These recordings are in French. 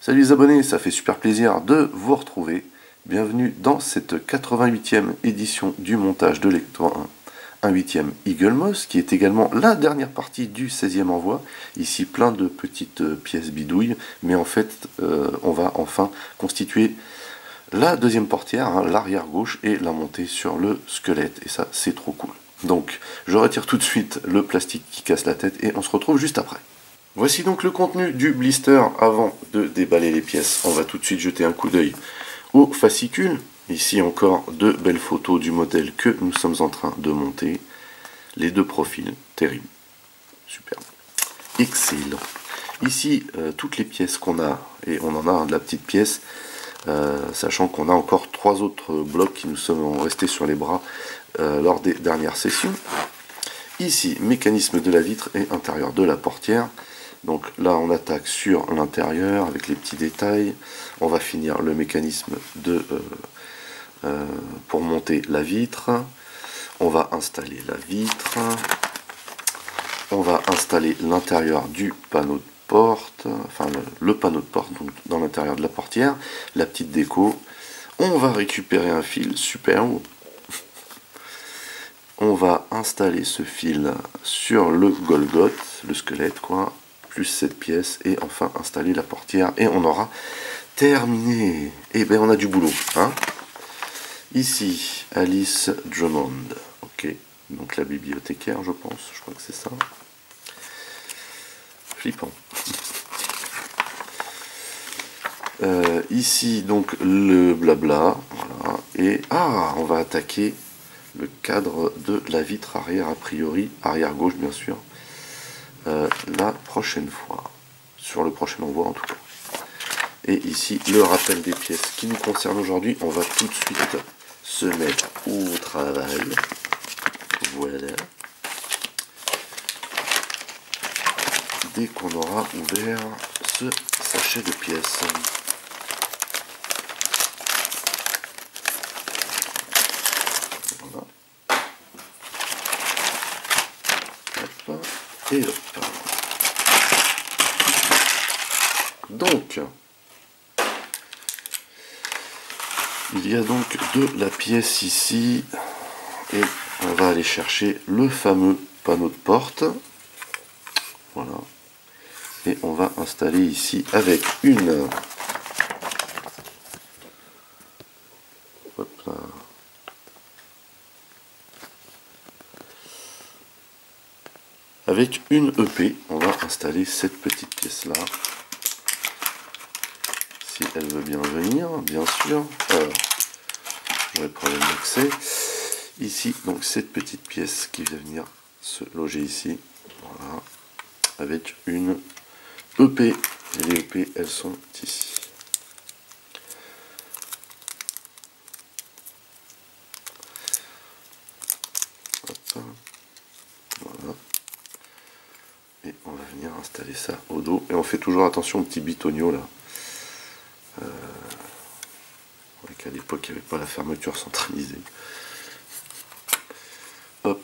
Salut les abonnés, ça fait super plaisir de vous retrouver. Bienvenue dans cette 88e édition du montage de Lector 1, un 8e Eagle Moss, qui est également la dernière partie du 16e envoi. Ici plein de petites pièces bidouilles, mais en fait on va enfin constituer la deuxième portière, hein, l'arrière gauche, et la monter sur le squelette, et ça c'est trop cool. Donc je retire tout de suite le plastique qui casse la tête et on se retrouve juste après. Voici donc le contenu du blister. Avant de déballer les pièces, on va tout de suite jeter un coup d'œil au fascicule. Ici encore de belles photos du modèle que nous sommes en train de monter. Les deux profils, terrible, superbe, excellent. Ici toutes les pièces qu'on a, et on en a de la petite pièce, sachant qu'on a encore 3 autres blocs qui nous sont restés sur les bras lors des dernières sessions. Ici, mécanisme de la vitre et intérieur de la portière. Donc là, on attaque sur l'intérieur avec les petits détails. On va finir le mécanisme pour monter la vitre. On va installer la vitre. On va installer l'intérieur du panneau de porte, enfin le panneau de porte, donc dans l'intérieur de la portière. La petite déco. On va récupérer un fil, super. On va installer ce fil sur le Golgoth, le squelette quoi, plus cette pièce, et enfin installer la portière, et on aura terminé. Et ben on a du boulot, hein. Ici, Alice Drummond, ok, donc la bibliothécaire je pense, je crois que c'est ça. Flippant. Ici donc le blabla, voilà, et on va attaquer le cadre de la vitre arrière, a priori, arrière gauche bien sûr, la prochaine fois, sur le prochain envoi en tout cas. Et ici, le rappel des pièces qui nous concerne aujourd'hui. On va tout de suite se mettre au travail. Voilà. Dès qu'on aura ouvert ce sachet de pièces. Voilà. Hop. Et hop. Donc, il y a donc de la pièce ici, et on va aller chercher le fameux panneau de porte. Voilà. Et on va installer ici avec une... Hop là. Avec une EP, on va installer cette petite pièce là. Si elle veut bien venir, bien sûr. Alors, j'aurai problème d'accès. Ici, donc cette petite pièce qui va venir se loger ici. Voilà. Avec une EP. Et les EP, elles sont ici. Hop. Voilà. Et on va venir installer ça au dos. Et on fait toujours attention aux petits bitoniaux là. À l'époque, il n'y avait pas la fermeture centralisée. Hop.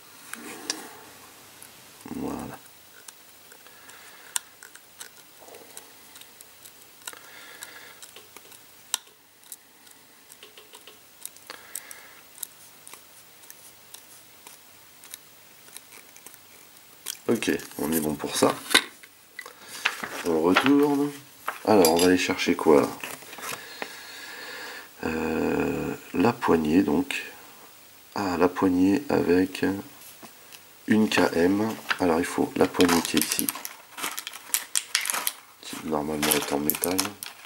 Voilà. Ok, on est bon pour ça. On retourne. Alors, on va aller chercher quoi là? La poignée donc. La poignée avec une KM. Alors il faut la poignée qui est ici, qui normalement est en métal.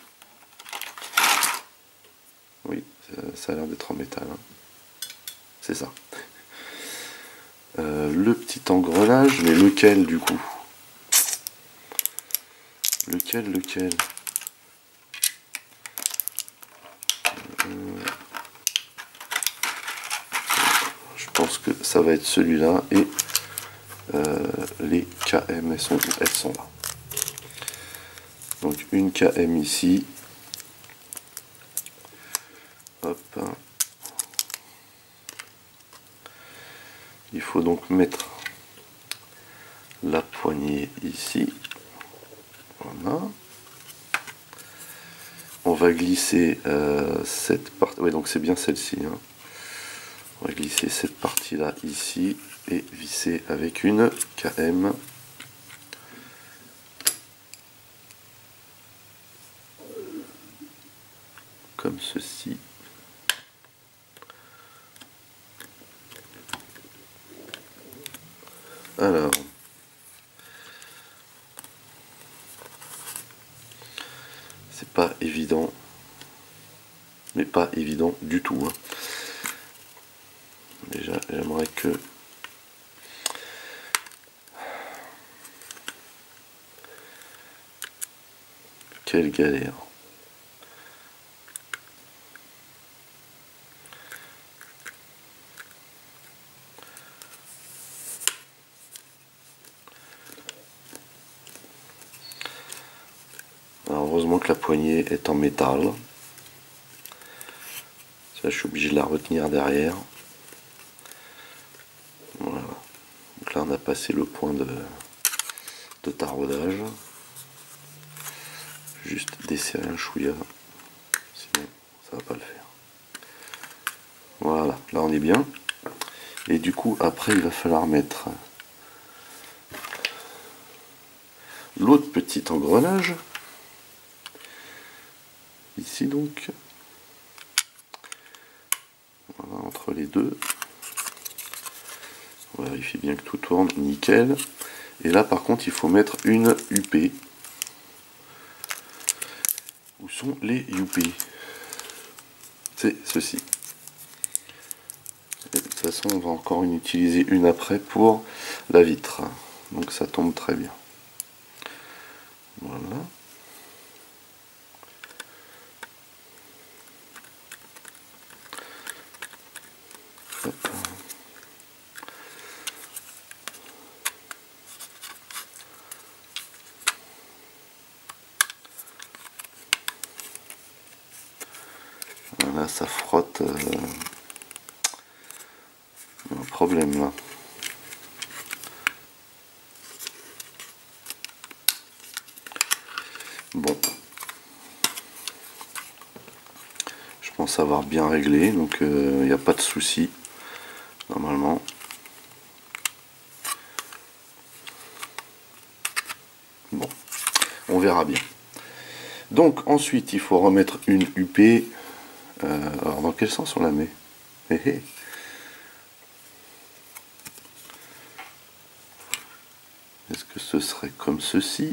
Oui, ça a l'air d'être en métal, hein. C'est ça. Le petit engrenage, mais lequel du coup? Lequel Je pense que ça va être celui-là, et les KM elles sont là. Donc une KM ici. Hop. Il faut donc mettre la poignée ici. Voilà. va glisser cette partie, ouais, donc c'est bien celle-ci, hein. On va glisser cette partie là ici et visser avec une KM. Comme ceci. Alors, c'est pas évident, mais pas évident du tout, hein. Déjà, j'aimerais que quelle galère. Alors, heureusement que la poignée est en métal. Ça, je suis obligé de la retenir derrière. Voilà. Donc là, on a passé le point de taraudage. Juste desserrer un chouïa. Sinon, ça va pas le faire. Voilà, là on est bien. Et du coup, après, il va falloir mettre l'autre petit engrenage. Ici donc. Voilà, entre les deux. On vérifie bien que tout tourne, nickel. Et là par contre il faut mettre une UP. Où sont les UP? C'est ceci. Et de toute façon on va encore en utiliser une après pour la vitre. Donc ça tombe très bien. Voilà. Hop. Voilà, ça frotte. Un problème là. Bon. Je pense avoir bien réglé, donc il n'y a pas de souci. Normalement. Bon. On verra bien. Donc ensuite il faut remettre une UP. Alors dans quel sens on la met? Est-ce que ce serait comme ceci?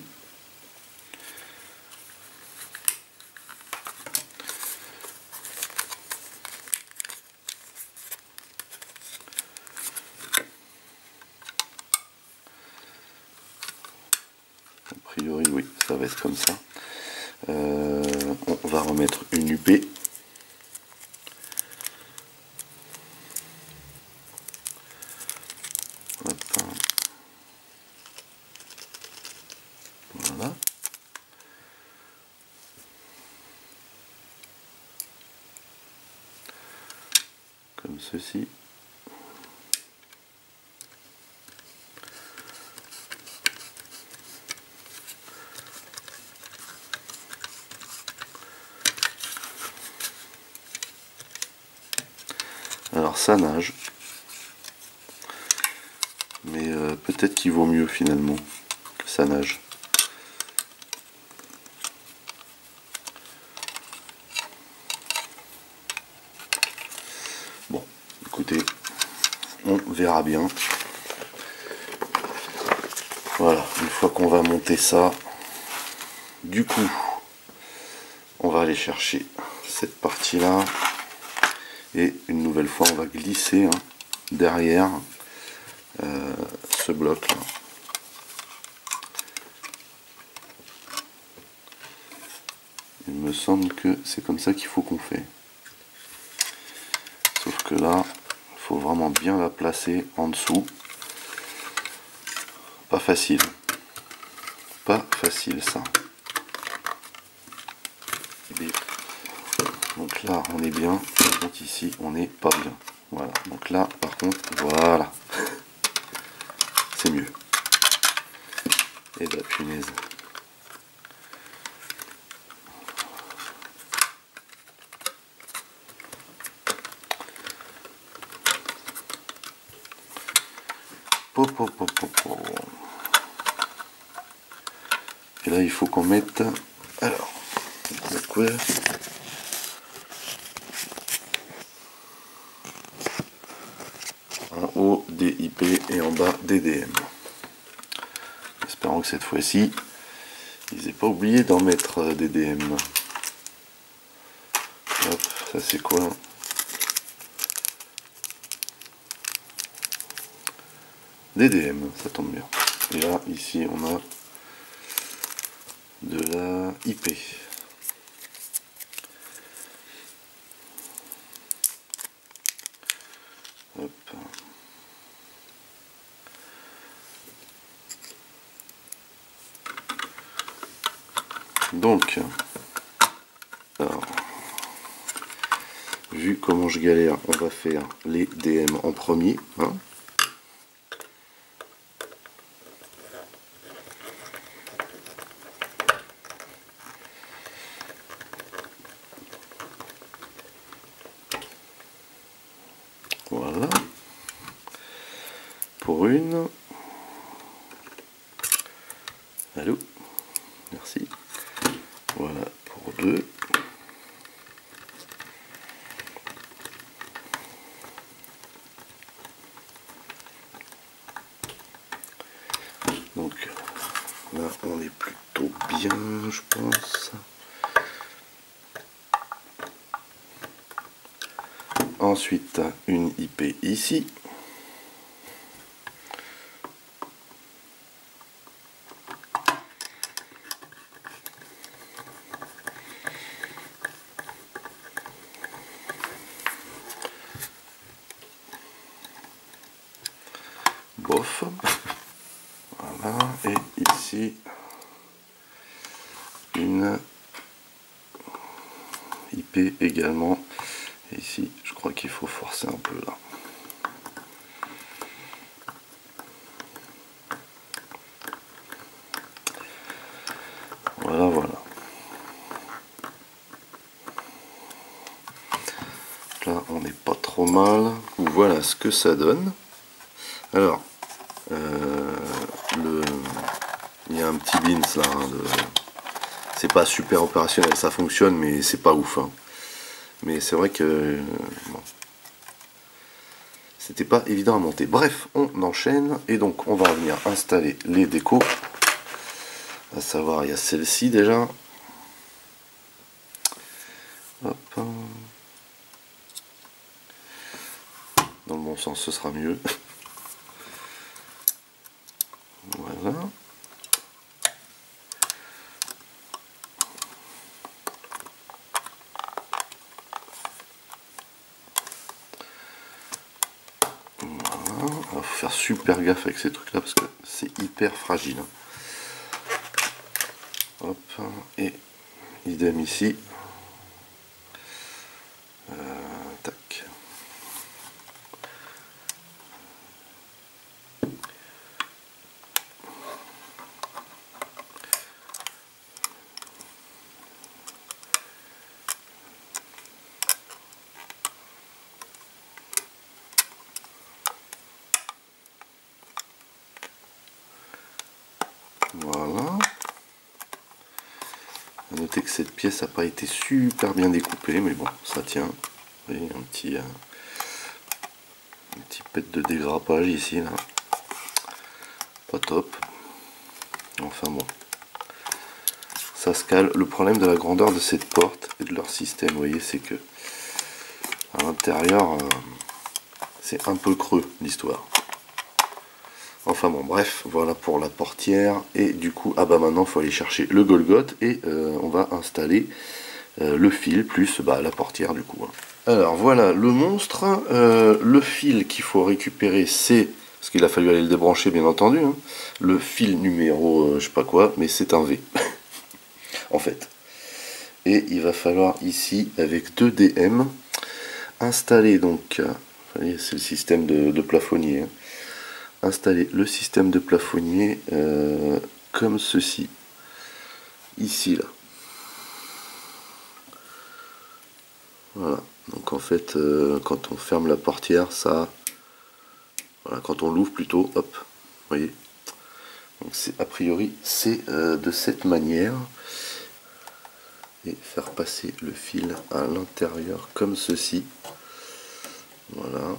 A priori oui, ça va être comme ça. On va remettre une UP. Voilà. Comme ceci. Alors ça nage. Mais peut-être qu'il vaut mieux finalement que ça nage. Bon, écoutez, on verra bien. Voilà, une fois qu'on va monter ça, du coup, on va aller chercher cette partie-là. Et une nouvelle fois, on va glisser derrière ce bloc-là. Il me semble que c'est comme ça qu'il faut qu'on fait. Sauf que là, il faut vraiment bien la placer en dessous. Pas facile. Pas facile ça. Donc là, on est bien. Par contre, ici, on n'est pas bien. Voilà. Donc là, par contre, voilà. C'est mieux. Et bah, punaise. Et là il faut qu'on mette, alors, quoi, en haut des IP et en bas des DM. Espérons que cette fois-ci ils n'aient pas oublié d'en mettre des DM. Hop, ça c'est quoi? Des DM, ça tombe bien. Et là, ici, on a de la IP. Hop. Donc, alors, vu comment je galère, on va faire les DM en premier. Hein. Voilà. Pour une. Allô. Merci. Voilà pour deux. Donc là on est plutôt bien, je pense. Ensuite une IP ici. Bof. Voilà, et ici une IP également. Et ici, je crois qu'il faut forcer un peu là. Voilà, voilà. Là, on n'est pas trop mal. Voilà ce que ça donne. Alors, il y a un petit bins là. Hein, c'est pas super opérationnel, ça fonctionne, mais c'est pas ouf. Hein. Mais c'est vrai que bon, c'était pas évident à monter. Bref, on enchaîne et donc on va venir installer les décos. À savoir, il y a celle-ci déjà. Hop. Dans le bon sens, ce sera mieux. Voilà. Il faut faire super gaffe avec ces trucs là parce que c'est hyper fragile. Hop, et idem ici. Tac. Voilà. À noter que cette pièce n'a pas été super bien découpée, mais bon, ça tient. Vous voyez, un petit pet de dégrappage ici, là. Pas top. Enfin bon. Ça se cale. Le problème de la grandeur de cette porte et de leur système, vous voyez, c'est que à l'intérieur, c'est un peu creux l'histoire. Enfin bon, bref, voilà pour la portière. Et du coup, ah bah maintenant, il faut aller chercher le Golgoth et on va installer le fil plus la portière du coup. Alors voilà le monstre. Le fil qu'il faut récupérer, c'est, parce qu'il a fallu aller le débrancher bien entendu, hein, le fil numéro je sais pas quoi, mais c'est un V en fait. Et il va falloir ici, avec 2 DM, installer donc, vous voyez, c'est le système de plafonnier. Hein. Installer le système de plafonnier comme ceci, ici là. Voilà, donc en fait quand on ferme la portière, ça Voilà, quand on l'ouvre plutôt, hop, vous voyez. Donc c'est a priori c'est de cette manière. Et faire passer le fil à l'intérieur comme ceci. Voilà.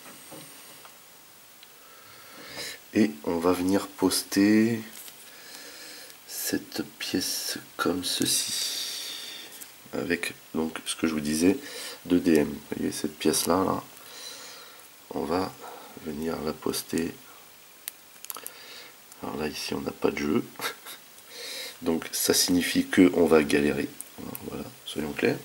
Et on va venir poster cette pièce comme ceci. Avec donc ce que je vous disais de DM. Vous voyez cette pièce là, on va venir la poster. Alors là ici on n'a pas de jeu. Donc ça signifie que on va galérer. Voilà, soyons clairs.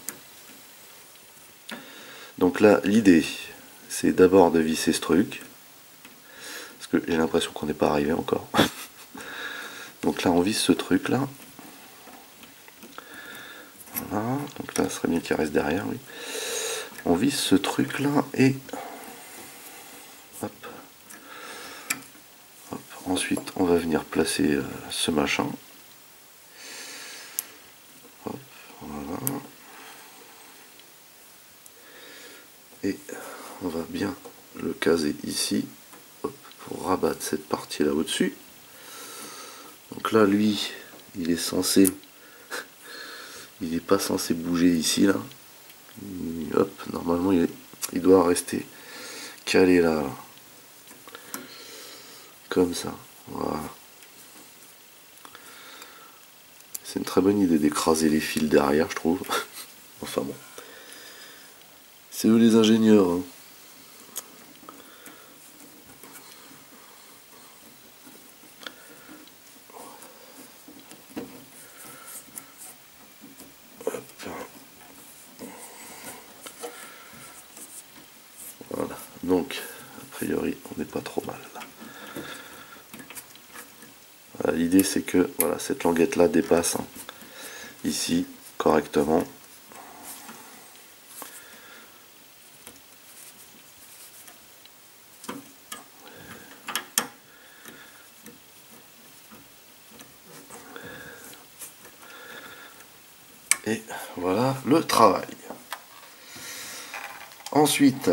Donc là l'idée c'est d'abord de visser ce truc. Parce que j'ai l'impression qu'on n'est pas arrivé encore. Donc là on visse ce truc là. Voilà, donc là ce serait mieux qu'il reste derrière, oui. On visse ce truc là et hop. Hop. Ensuite on va venir placer ce machin. Hop, voilà. Et on va bien le caser ici, hop, pour rabattre cette partie là au-dessus. Donc là lui il est censé, il n'est pas censé bouger ici là. Hop, normalement il doit rester calé là, comme ça. Voilà. C'est une très bonne idée d'écraser les fils derrière, je trouve. Enfin bon. C'est eux les ingénieurs. Hein. Voilà. Donc, a priori, on n'est pas trop mal là. Voilà, l'idée c'est que voilà, cette languette là dépasse hein, ici correctement. Et voilà le travail. Ensuite,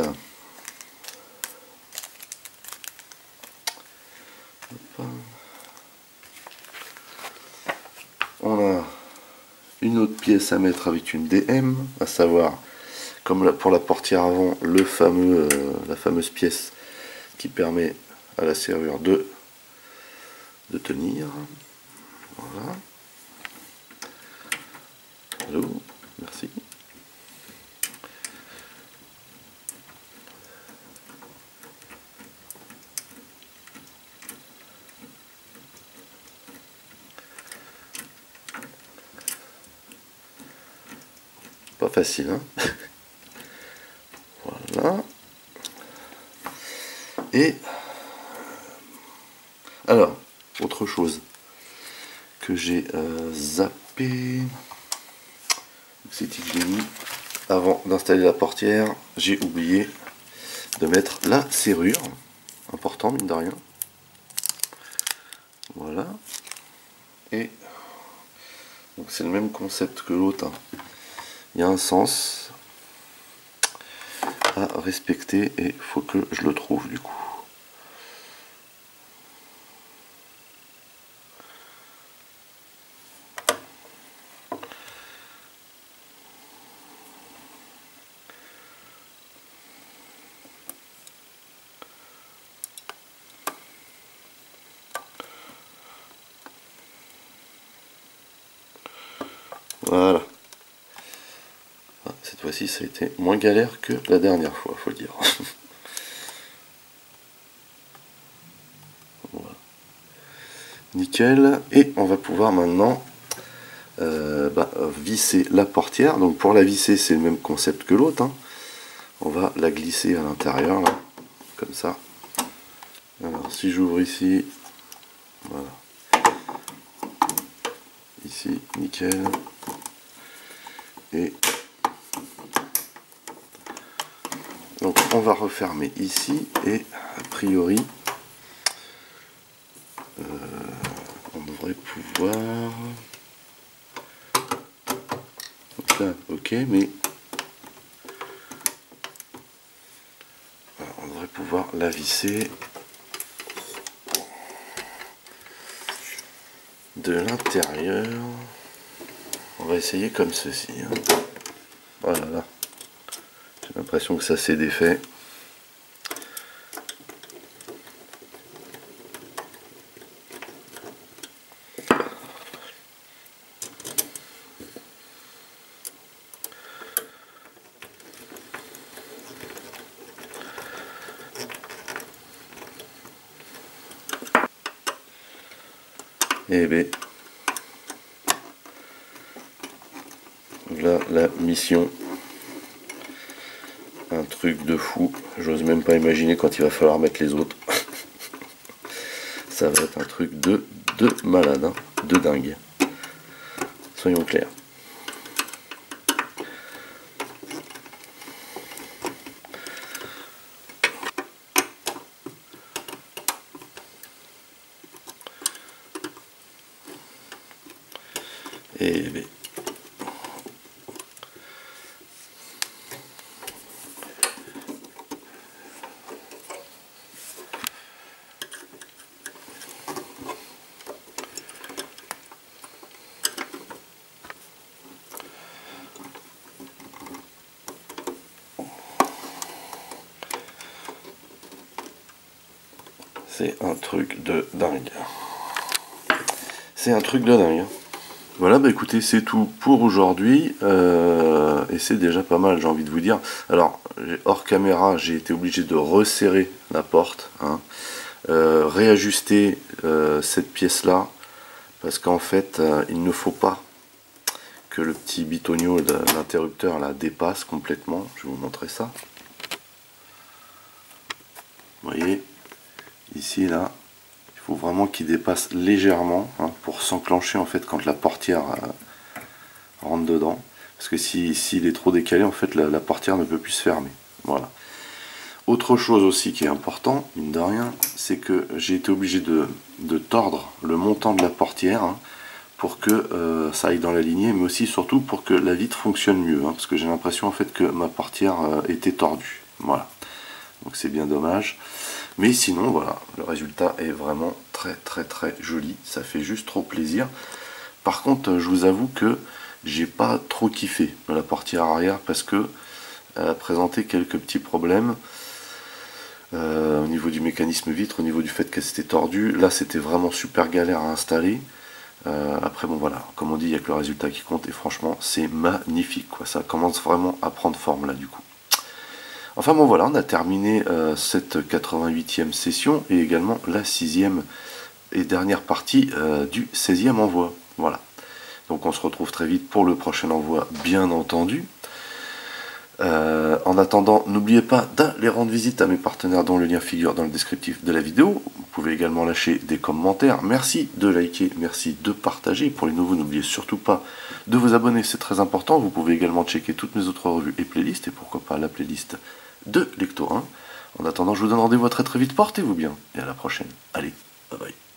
on a une autre pièce à mettre avec une DM, à savoir, comme pour la portière avant, le fameux, la fameuse pièce qui permet à la serrure de tenir. Voilà. Allô, merci. Pas facile, hein. Voilà. Et alors, autre chose que j'ai zappé, c'est que j'ai mis avant d'installer la portière, j'ai oublié de mettre la serrure, important mine de rien. Voilà. Et donc c'est le même concept que l'autre. Hein. Il y a un sens à respecter et il faut que je le trouve du coup. Voilà. Ah, cette fois-ci, ça a été moins galère que la dernière fois, faut le dire. Voilà. Nickel. Et on va pouvoir maintenant visser la portière. Donc pour la visser, c'est le même concept que l'autre. Hein. On va la glisser à l'intérieur, là, comme ça. Alors si j'ouvre ici, voilà. Ici, nickel. Et donc on va refermer ici et a priori on devrait pouvoir, donc là ok, mais voilà, on devrait pouvoir la visser de l'intérieur, on va essayer comme ceci. Voilà, là. J'ai l'impression que ça s'est défait. Et bien, voilà la mission. Un truc de fou. J'ose même pas imaginer quand il va falloir mettre les autres. Ça va être un truc de malade, hein, de dingue. Soyons clairs. Et bien, c'est un truc de dingue. C'est un truc de dingue. Voilà, bah écoutez, c'est tout pour aujourd'hui. Et c'est déjà pas mal, j'ai envie de vous dire. Alors, hors caméra, j'ai été obligé de resserrer la porte. Hein, réajuster cette pièce-là. Parce qu'en fait, il ne faut pas que le petit bitonio de l'interrupteur là dépasse complètement. Je vais vous montrer ça. Vous voyez, ici, là. Il faut vraiment qu'il dépasse légèrement, hein, pour s'enclencher en fait quand la portière rentre dedans, parce que s'il est trop décalé, en fait la portière ne peut plus se fermer. Voilà. Autre chose aussi qui est important, mine de rien, c'est que j'ai été obligé de tordre le montant de la portière, hein, pour que ça aille dans la lignée, mais aussi surtout pour que la vitre fonctionne mieux, hein, parce que j'ai l'impression en fait que ma portière était tordue. Voilà. Donc c'est bien dommage. Mais sinon, voilà, le résultat est vraiment très joli. Ça fait juste trop plaisir. Par contre, je vous avoue que j'ai pas trop kiffé la portière arrière parce que elle a présenté quelques petits problèmes au niveau du mécanisme vitre, au niveau du fait qu'elle s'était tordue. Là, c'était vraiment super galère à installer. Après, bon voilà, comme on dit, il n'y a que le résultat qui compte. Et franchement, c'est magnifique, quoi. Ça commence vraiment à prendre forme là, du coup. Enfin bon voilà, on a terminé cette 88e session et également la 6e et dernière partie du 16e envoi. Voilà. Donc on se retrouve très vite pour le prochain envoi, bien entendu. En attendant, n'oubliez pas d'aller rendre visite à mes partenaires dont le lien figure dans le descriptif de la vidéo. Vous pouvez également lâcher des commentaires. Merci de liker, merci de partager. Pour les nouveaux, n'oubliez surtout pas de vous abonner, c'est très important. Vous pouvez également checker toutes mes autres revues et playlists, et pourquoi pas la playlist de Lecto 1. En attendant, je vous donne rendez-vous très vite, portez-vous bien, et à la prochaine. Allez, bye bye.